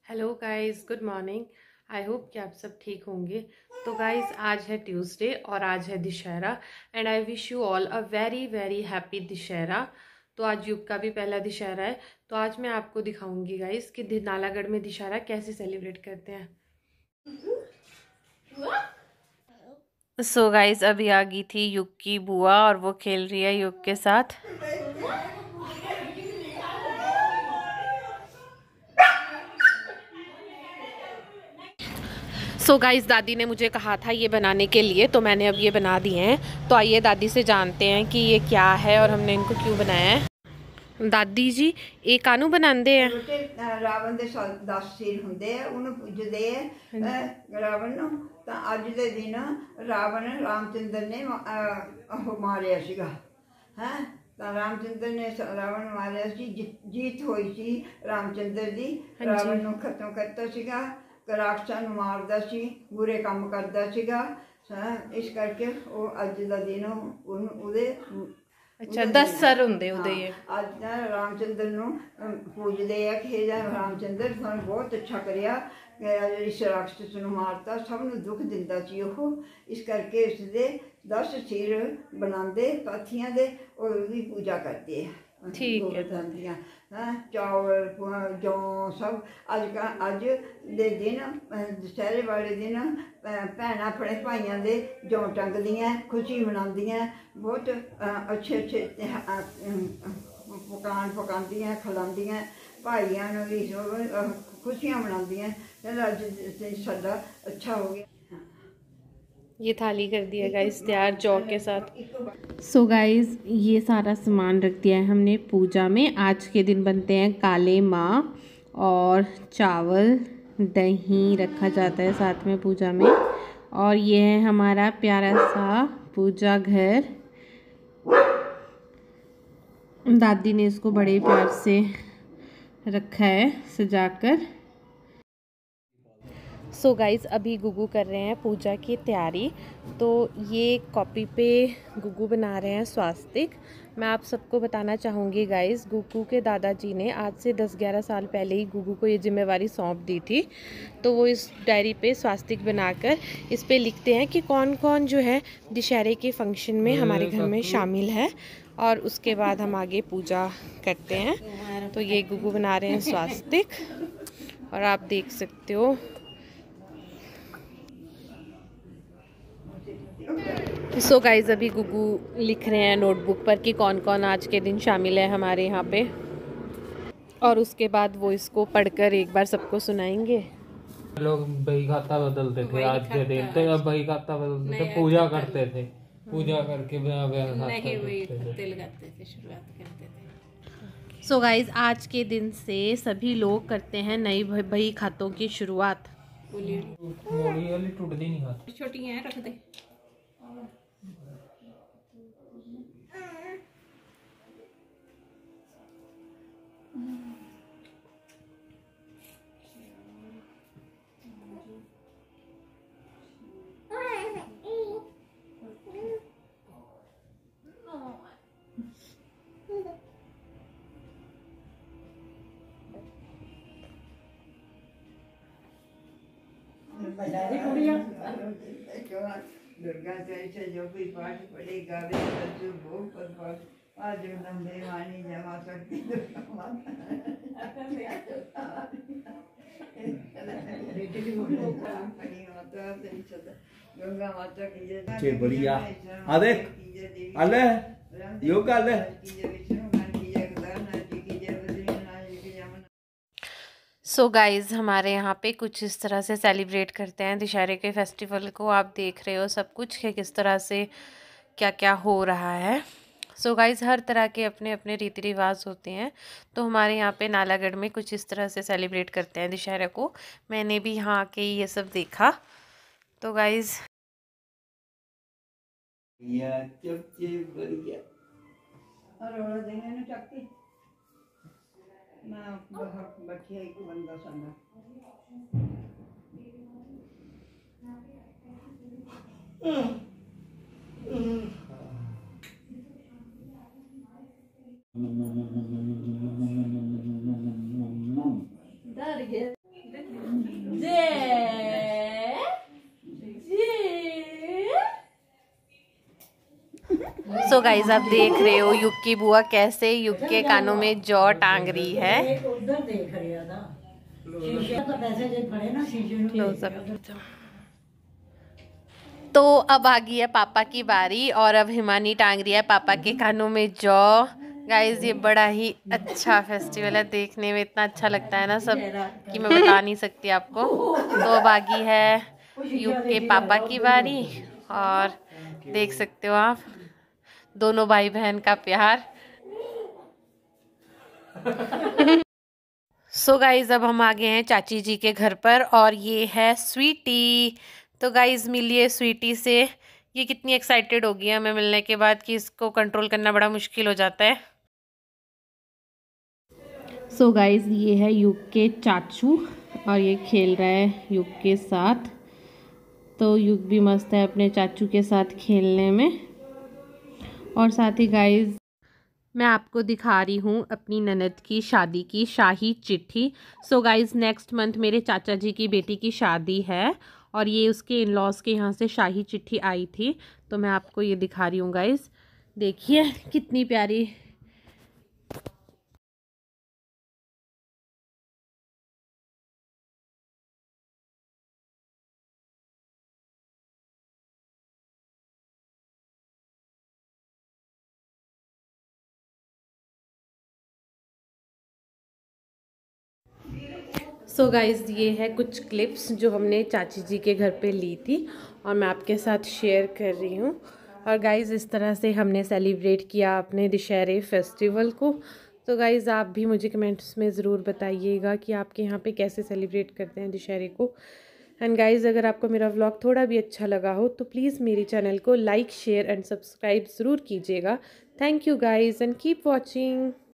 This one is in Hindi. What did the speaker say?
Hello guys, good morning. I hope कि आप सब ठीक होंगे। तो गाइस, आज है ट्यूसडे और आज है Dussehra and I wish you all a very very happy Dussehra. तो आज युग का भी पहला दशहरा है। तो आज मैं आपको दिखाऊंगी गाइस कि नालागढ़ में दशहरा कैसे सेलिब्रेट करते हैं। सो गाइस, अभी आ गई थी युग की बुआ और वो खेल रही है युग के साथ। सो गाइस, दादी ने मुझे कहा था ये बनाने के लिए, तो मैंने अब ये बना दिए हैं। तो आइए दादी से जानते हैं कि ये क्या है और हमने इनको क्यों बनाया है। दादी जी, ये कानू बनाते हैं? रावण के 10 सिर होंगे, उन्हें पूजते हैं रावण नूं। तां अज दे दिन रावण रामचंद्र ने मारिया सीगा है। रामचंद्र ने रावण मारिया सी, जीत हुई सी रामचंद्र दी। रावण नूं खत्म करता सीगा, राक्षसां नूं मारदा सी, बुरे काम करदा सीगा। इस करके वो अज दा दिन उहदे अच्छा 10 सर होंगे उहदे। अज रामचंद्र नूं पूजदे आ कि रामचंद्र तुहां बहुत अच्छा करिया, इस राक्षस नूं मारता, सब नूं दुख दिंदा सी ओह। इस करके इसदे 10 सिर बनांदे पाथियां दे और उहदी पूजा करदे आ। ठीक है। चावल जौ सब अज दे दिन दशहरे वाले दिन भैन अपने भाइयों के जौ टंगदियां, खुशी मनांदियां, बहुत अच्छे अच्छे पकान पकांदियां, खिलांदियां भाइयों नूं भी, खुशियां मनांदियां। अज साडा अच्छा हो गया। ये थाली कर दिया गाइस तैयार जौ के साथ। सो गाइस, ये सारा सामान रख दिया है हमने पूजा में। आज के दिन बनते हैं काले माँ और चावल, दही रखा जाता है साथ में पूजा में। और ये है हमारा प्यारा सा पूजा घर। दादी ने इसको बड़े प्यार से रखा है सजाकर। सो गाइस, अभी गुगू कर रहे हैं पूजा की तैयारी। तो ये कॉपी पे गुगू बना रहे हैं स्वास्तिक। मैं आप सबको बताना चाहूँगी गाइस, गुगू के दादाजी ने आज से 10-11 साल पहले ही गुगू को ये जिम्मेवारी सौंप दी थी। तो वो इस डायरी पे स्वास्तिक बनाकर इस पे लिखते हैं कि कौन कौन जो है दशहरे के फंक्शन में हमारे घर में शामिल है, और उसके बाद हम आगे पूजा करते हैं। तो ये गुगू बना रहे हैं स्वास्तिक और आप देख सकते हो। सो गाइस, अभी गुगू लिख रहे हैं नोटबुक पर कि कौन कौन आज के दिन शामिल है हमारे यहाँ पे, और उसके बाद वो इसको पढ़कर एक बार सबको सुनाएंगे। लोग बही खाता बदलते थे आज के दिन, तो अब बही खाता बदलते थे, पूजा करते थे, पूजा करके सो गाइस, आज के दिन से सभी लोग करते हैं नई बही खातों की शुरुआत। मोड़ी वाली टूटती नहीं हाथ, छोटी हैं, रख दे। दुर्गा चरित्र जो भी पाठ पढ़े गावे सज्जु भोग पर पाठ आज नंदे वाणी जमा करती दुर्गा माता गंगा माता की जय। बढ़िया अरे अले योग अले। सो गाइज़, हमारे यहाँ पे कुछ इस तरह से सेलिब्रेट करते हैं दशहरे के फेस्टिवल को। आप देख रहे हो सब कुछ कि किस तरह से क्या क्या हो रहा है। सो गाइज़, हर तरह के अपने अपने रीति रिवाज होते हैं। तो हमारे यहाँ पे नालागढ़ में कुछ इस तरह से सेलिब्रेट करते हैं दशहरे को। मैंने भी यहाँ आके ये सब देखा। तो गाइज़, बैठिया एक बंदा संगा सो गाइज आप देख रहे हो युग की बुआ कैसे युग के कानों में जौ टांग रही है। उधर देख रहा था शीशे तो पैसे जे खड़े ना शीशे क्लोजअप। तो अब आ गई है पापा की बारी और अब हिमानी टांग रही है पापा के कानों में जौ। गाइज ये बड़ा ही अच्छा फेस्टिवल है, देखने में इतना अच्छा लगता है ना सब कि मैं बता नहीं सकती आपको। तो अब आ गई है युग के पापा की बारी और देख सकते हो आप दोनों भाई बहन का प्यार। सो गाइज अब हम आ गए हैं चाची जी के घर पर और ये है स्वीटी। तो गाइज मिलिए स्वीटी से। ये कितनी एक्साइटेड होगी हमें मिलने के बाद कि इसको कंट्रोल करना बड़ा मुश्किल हो जाता है। सो गाइज ये है युग के चाचू और ये खेल रहा है युग के साथ। तो युग भी मस्त है अपने चाचू के साथ खेलने में। और साथ ही गाइज मैं आपको दिखा रही हूँ अपनी ननद की शादी की शाही चिट्ठी। सो गाइज नेक्स्ट मंथ मेरे चाचा जी की बेटी की शादी है और ये उसके इन लॉज के यहाँ से शाही चिट्ठी आई थी। तो मैं आपको ये दिखा रही हूँ गाइज, देखिए कितनी प्यारी। सो गाइज़ ये है कुछ क्लिप्स जो हमने चाची जी के घर पे ली थी और मैं आपके साथ शेयर कर रही हूँ। और गाइज़ इस तरह से हमने सेलिब्रेट किया अपने दशहरे फेस्टिवल को। तो गाइज़ आप भी मुझे कमेंट्स में ज़रूर बताइएगा कि आपके यहाँ पे कैसे सेलिब्रेट करते हैं दशहरे को। एंड गाइज़ अगर आपको मेरा व्लॉग थोड़ा भी अच्छा लगा हो तो प्लीज़ मेरे चैनल को लाइक शेयर एंड सब्सक्राइब ज़रूर कीजिएगा। Thank you guys and keep watching.